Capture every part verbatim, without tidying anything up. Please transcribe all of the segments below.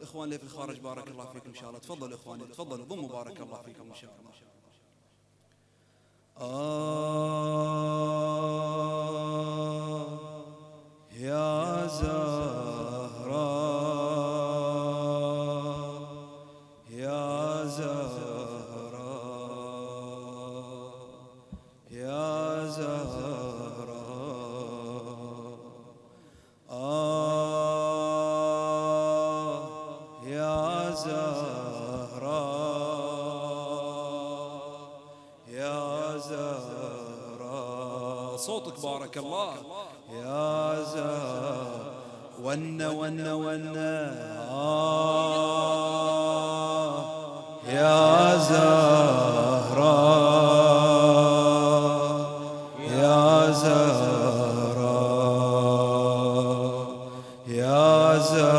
اخوان اللي في الخارج بارك الله فيكم ان شاء الله. تفضلوا اخواني تفضلوا ضموا بارك الله فيكم ان شاء الله. آه يا زهراء يا زهراء يا زهراء آه يا زهراء يا زهراء صوتك بارك الله يا زهراء ونا ونا ونا آه يا زهراء يا زهراء يا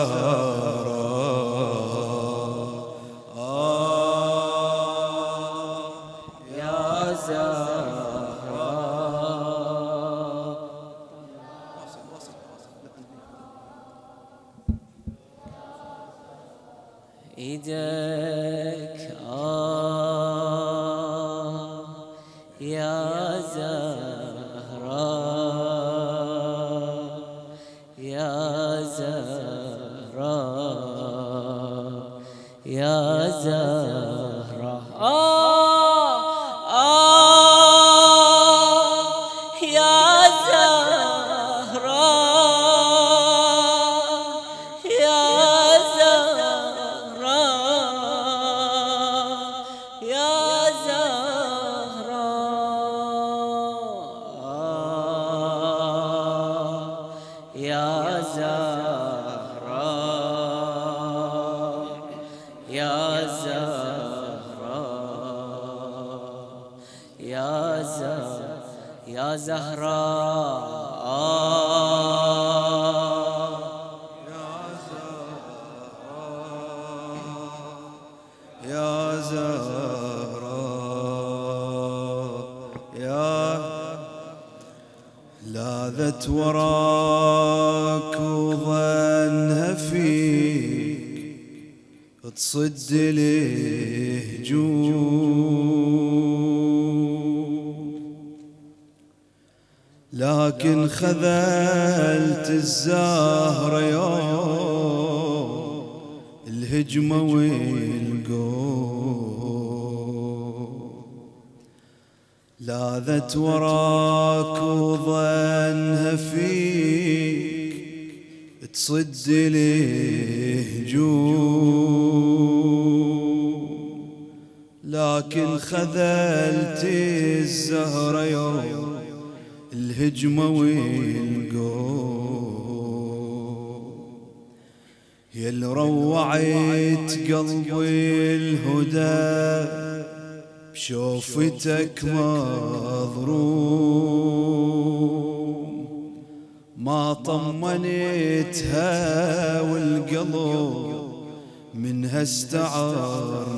زهراء آه يا زهراء. إيدك آه يا زهراء يا زهراء يا زهراء آه آه يا زهراء يا زهراء يا زهراء يا زهراء يا زهراء يا زهراء يا زهراء يا زهراء يا لاذت وراك وظنها فيك تصد الهجوم لكن خذلت الزهرة يوم الهجمة والقوم لاذت وراك وظنها فيك تصد الهجوم لكن خذلت الزهرة يوم الهجمة والقوم يا اللي روعت قلبي الهدى بشوفتك مظلوم ما طمنتها والقلب منها استعار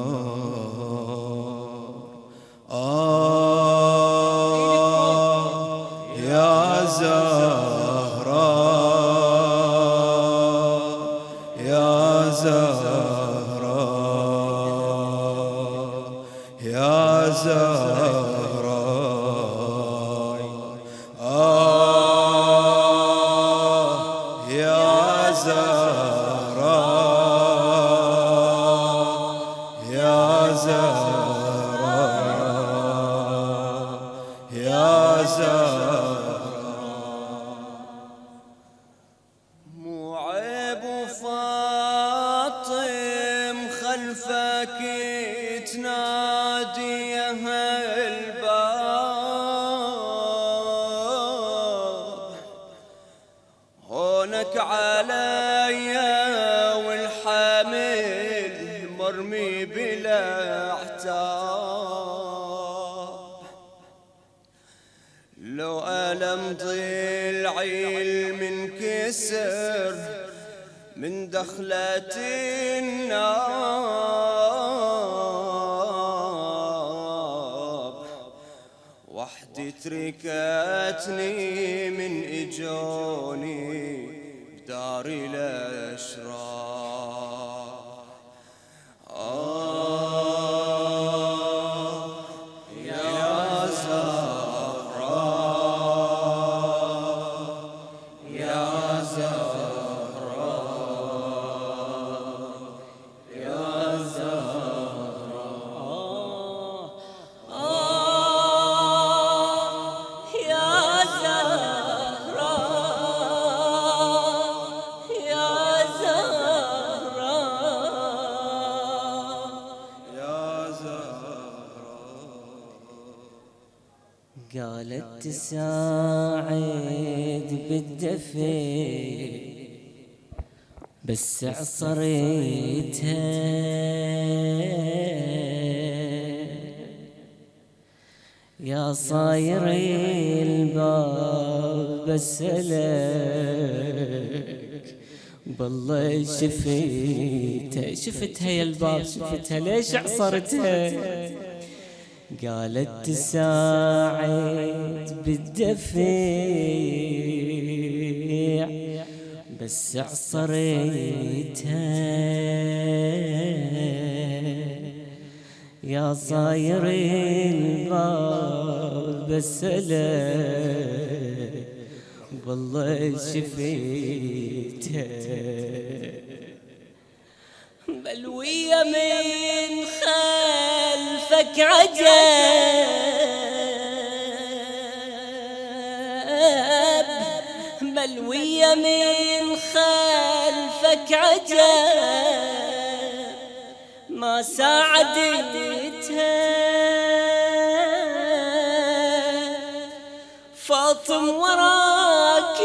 نار. آه يا زهراء يا زهراء يا زهراء آه يا زهراء يا زهراء يا زهراء. مو عيب وفاطم خلفك تنادي يا الباب هونك عليا والحامل مرمي بلا عتاب لو ألم ضلعي المنكسر من دخلة الناب وحدي تركتني من إجوني بدار الأشرار. تساعد بالدفء بس عصريتها يا صايري الباب بسألك بالله شفتها شفتها يا الباب شفتها ليش عصرتها قالت تساعد بالدفع بس عصريتها يا صايري الباب بسألك والله شفيتها بل ويا من خلفك عجب بل ويا من خلفك عجب ما ساعدتها فاطم وراك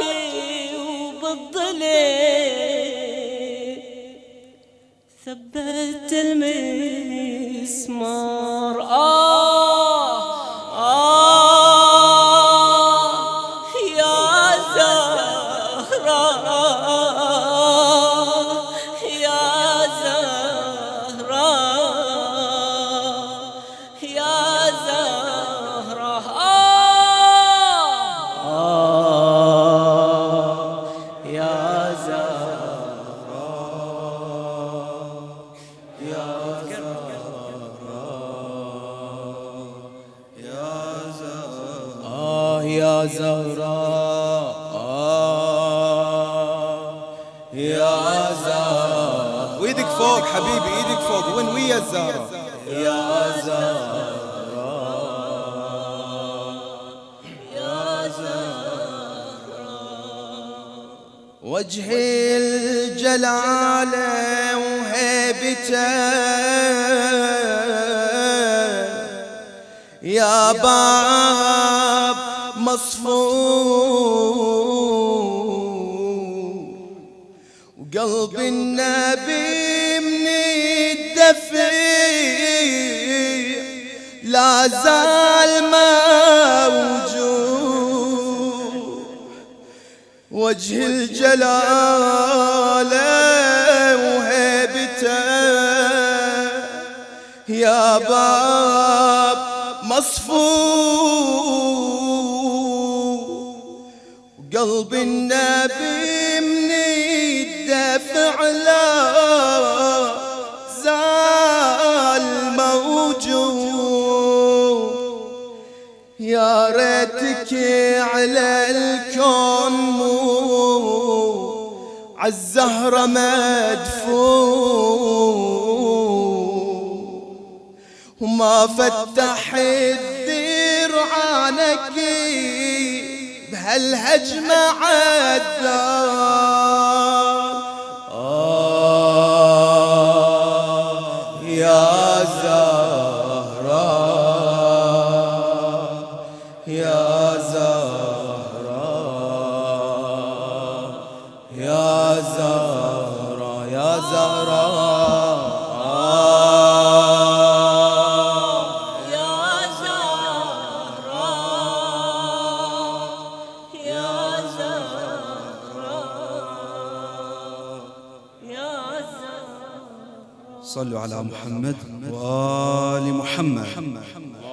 وبالظلم ثبت المسمار آه آه يا زهراء يا زهراء يا زهراء آه يا زهراء يا آه يا زهراء آه يا زهراء ويدك فوق حبيبي ايدك فوق وين ويا الزهرة يا زهراء يا زهراء وجه الجلالة وهيبته يا باب مصفوف وقلب النبي من الدفع لا زال موجود وجه الجلالة وهيبته يا باب مصفوف قلب النبي من الدفع لا زال موجود يا ريتك على الكون مو عالزهرة مدفون وما فتح الذر عنك بهالهجمة عالدار آه يا زهراء يا زهراء يا زهراء يا زهراء صلوا على محمد وآل محمد.